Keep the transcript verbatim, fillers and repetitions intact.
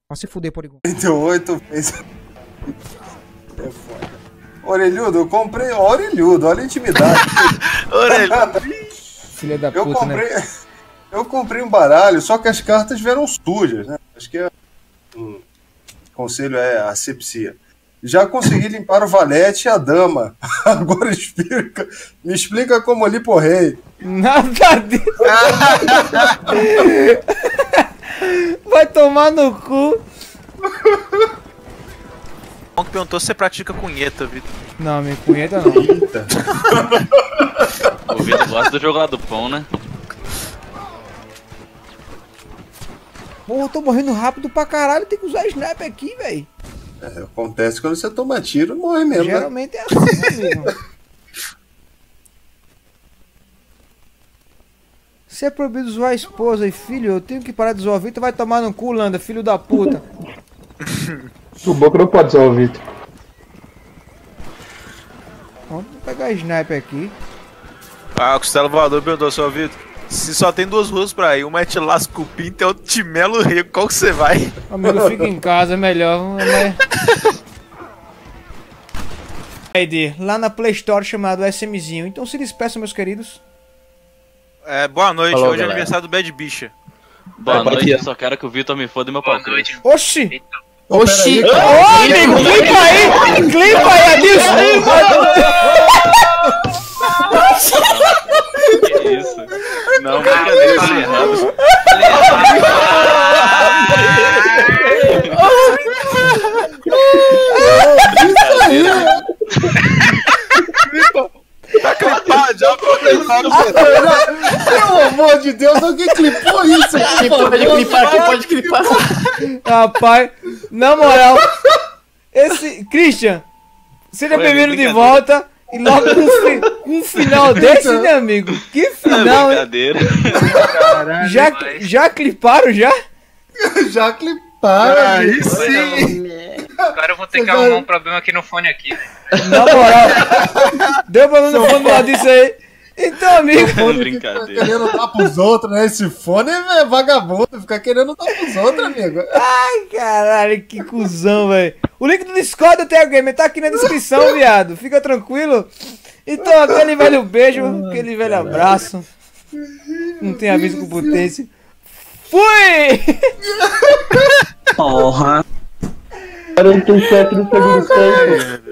Vai se fuder, Porygon. trinta e oito fez. É foda. Orelhudo, eu comprei. Orelhudo, olha a intimidade. Orelhudo. Filha da eu puta, comprei, né? Eu comprei um baralho, só que as cartas vieram sujas, né? Acho que é, um conselho é asepsia. Já consegui limpar o valete e a dama. Agora explica, me explica como limpa o rei. Nada disso. Vai tomar no cu. O que perguntou se você pratica cunheta, Vitor. Não, me punheta não. O Vitor gosta do jogo lá do pão, né? Porra, eu tô morrendo rápido pra caralho. Tem que usar sniper aqui, velho. É, acontece quando você toma tiro, morre mesmo. Geralmente né? é assim, meu amigo. Se é proibido zoar a esposa e filho, eu tenho que parar de zoar o Vitor. Vai tomar no cu, Landa, filho da puta. O Boca não pode zoar o Vitor. Vamos pegar sniper aqui. Ah, o Costela Voador perguntou, seu Vitor. Se só tem duas ruas pra ir, uma é te lasca o pinto e a outra te melo o rego, qual que você vai? Amigo, fica em casa, é melhor. Né? Lá na Play Store chamado SMzinho. Então se despeçam, meus queridos. É, boa noite, Falou, hoje é galera. aniversário do Bad Bicha. Boa É, noite, aqui, ó. eu só quero que o Vitor me foda e meu pau cresça. Oxi! Oxi! Ô, amigo, clipa aí! Clipa aí, Adilson! Que isso? Não, brincadeira, isso é errado. Tá clipado já, pô, clipado. Pelo amor de Deus, alguém clipou isso? Quem pode clipar, quem pode clipar? Rapaz, na moral, esse. Christian, seja Foi, bem-vindo de brincadeira. volta. E logo um, fi- um final desse, né, amigo? Que final, hein? Brincadeira. Já, já cliparam já? Já cliparam. Aí sim. Agora eu vou ter que Você arrumar vai- um problema aqui no fone aqui. Na moral, deu problema no fone do lado disso aí. Então, amigo, Fica Brincadeira. querendo dar pros outros, né? Esse fone é vagabundo, fica querendo dar pros outros, amigo. ai caralho, que cuzão, velho. O link do Discord do Theo Gamer tá aqui na descrição, viado. Fica tranquilo. Então, aquele velho beijo, aquele velho abraço. Não tem aviso com potência. Fui! Porra! quarenta e sete no segundo tempo.